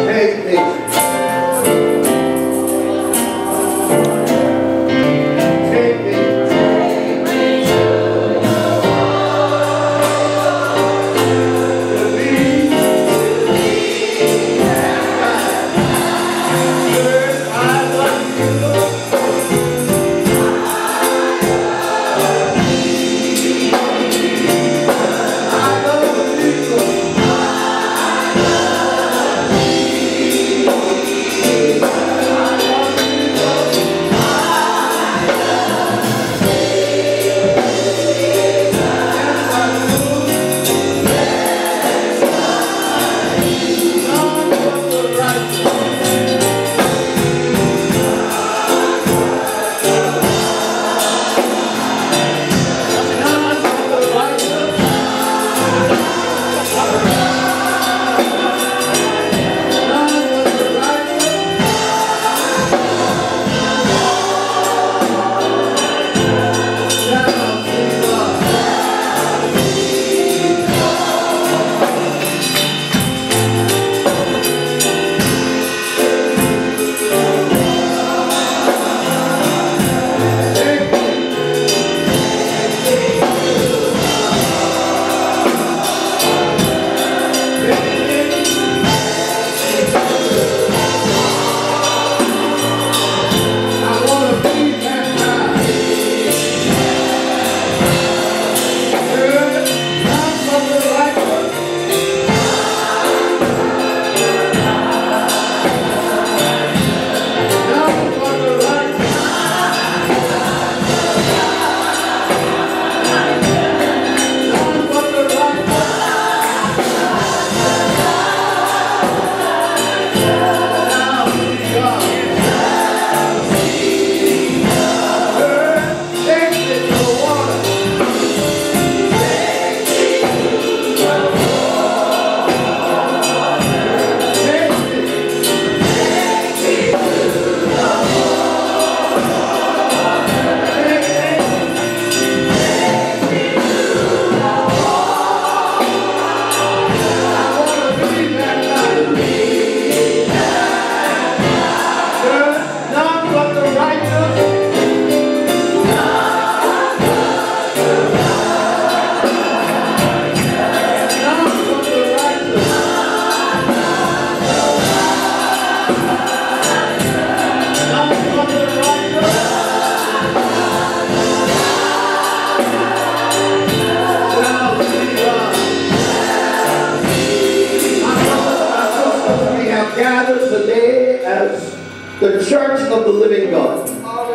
the church of the living God,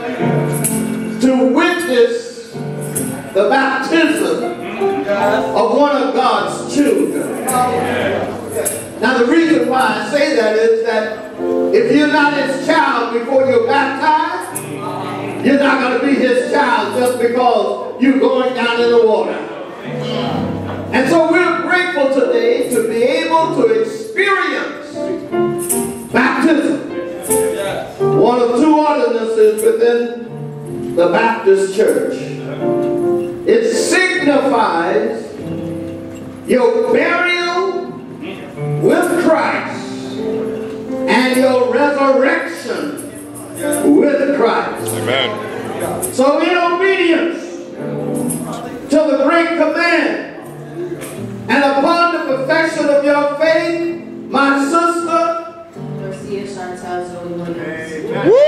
to witness the baptism of one of God's children. Now the reason why I say that is that if you're not his child before you're baptized, you're not going to be his child just because you're going down in the water. And so we're grateful today to be able to experience baptism. One of two ordinances within the Baptist church. It signifies your burial with Christ and your resurrection with Christ. Amen. So in obedience to the great command and upon the perfection of your faith, my sister, Garcia Chantal Zoe Williams. Woo!